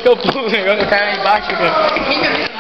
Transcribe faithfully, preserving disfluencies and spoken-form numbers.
que eu pulo o negócio, o cara lá embaixo, cara.